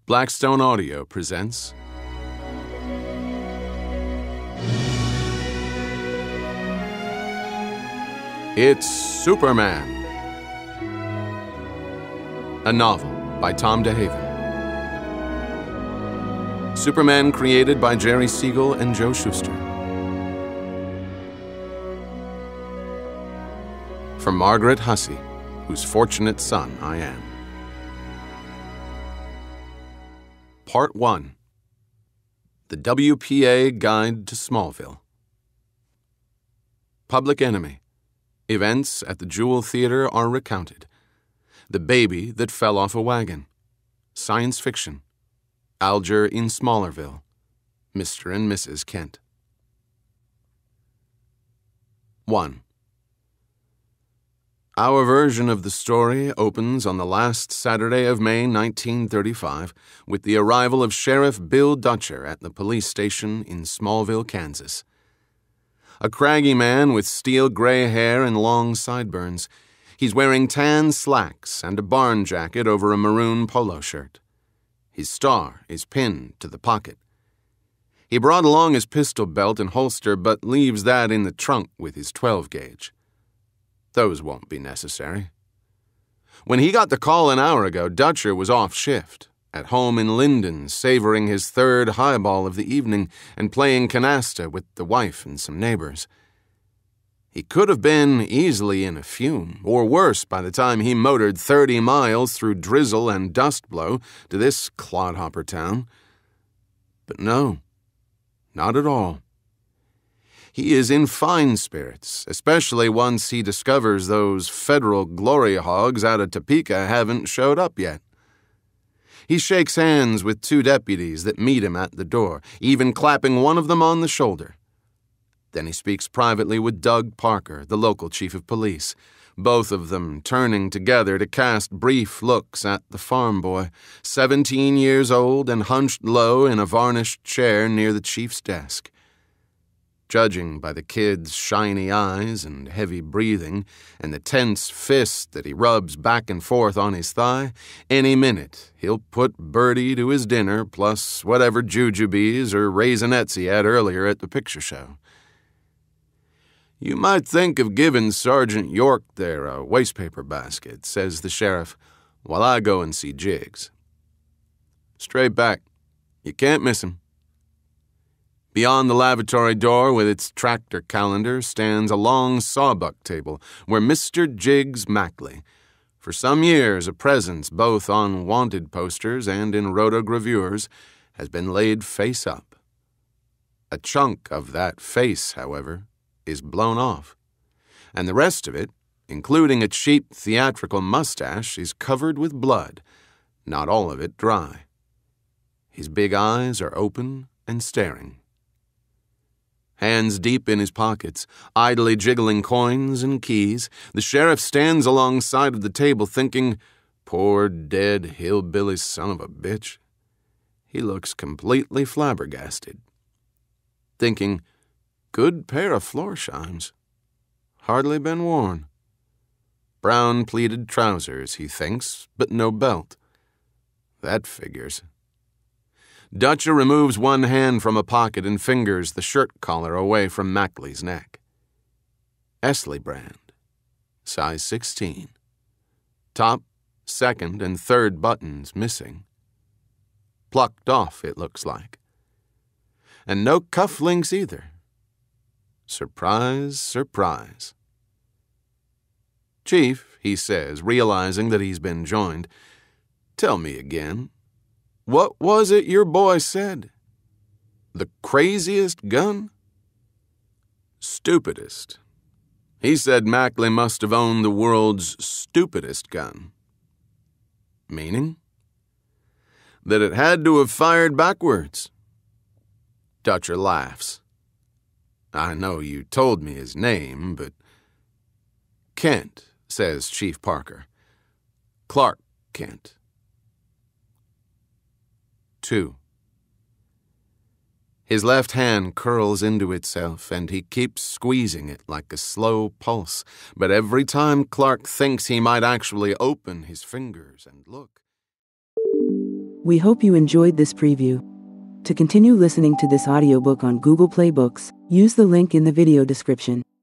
Blackstone Audio presents It's Superman, a novel by Tom DeHaven. Superman created by Jerry Siegel and Joe Shuster. For Margaret Hussey, whose fortunate son I am. Part 1. The WPA Guide to Smallville. Public Enemy. Events at the Jewel Theater are recounted. The baby that fell off a wagon. Science fiction. Alger in Smallerville. Mr. and Mrs. Kent. 1. Our version of the story opens on the last Saturday of May 1935 with the arrival of Sheriff Bill Dutcher at the police station in Smallville, Kansas. A craggy man with steel gray hair and long sideburns. He's wearing tan slacks and a barn jacket over a maroon polo shirt. His star is pinned to the pocket. He brought along his pistol belt and holster, but leaves that in the trunk with his 12-gauge. Those won't be necessary. When he got the call an hour ago, Dutcher was off shift, at home in Linden, savoring his third highball of the evening and playing canasta with the wife and some neighbors. He could have been easily in a fume, or worse by the time he motored 30 miles through drizzle and dust blow to this clodhopper town. But no, not at all. He is in fine spirits, especially once he discovers those federal glory hogs out of Topeka haven't showed up yet. He shakes hands with 2 deputies that meet him at the door, even clapping one of them on the shoulder. Then he speaks privately with Doug Parker, the local chief of police, both of them turning together to cast brief looks at the farm boy, 17 years old and hunched low in a varnished chair near the chief's desk. Judging by the kid's shiny eyes and heavy breathing and the tense fist that he rubs back and forth on his thigh, any minute he'll put Birdie to his dinner plus whatever jujubes or raisinets he had earlier at the picture show. "You might think of giving Sergeant York there a wastepaper basket," says the sheriff, "while I go and see Jiggs. Straight back. You can't miss him." Beyond the lavatory door with its tractor calendar stands a long sawbuck table where Mr. Jiggs Mackley, for some years a presence both on wanted posters and in rotogravures, has been laid face up. A chunk of that face, however, is blown off, and the rest of it, including a cheap theatrical mustache, is covered with blood, not all of it dry. His big eyes are open and staring. Hands deep in his pockets, idly jiggling coins and keys, the sheriff stands alongside of the table thinking, "Poor dead hillbilly son of a bitch." He looks completely flabbergasted. Thinking, "Good pair of floor shimes. Hardly been worn. Brown pleated trousers, he thinks, but no belt. That figures." Dutcher removes one hand from a pocket and fingers the shirt collar away from Mackley's neck. Esley brand, size 16. Top, second, and third buttons missing. Plucked off, it looks like. And no cufflinks either. Surprise, surprise. "Chief," he says, realizing that he's been joined, "tell me again. What was it your boy said? The craziest gun?" "Stupidest. He said Mackley must have owned the world's stupidest gun." "Meaning?" "That it had to have fired backwards." Dutcher laughs. "I know you told me his name, but—" "Kent," says Chief Parker. "Clark Kent." 2. His left hand curls into itself, and he keeps squeezing it like a slow pulse, but every time Clark thinks he might actually open his fingers and look... We hope you enjoyed this preview. To continue listening to this audiobook on Google Play Books, use the link in the video description.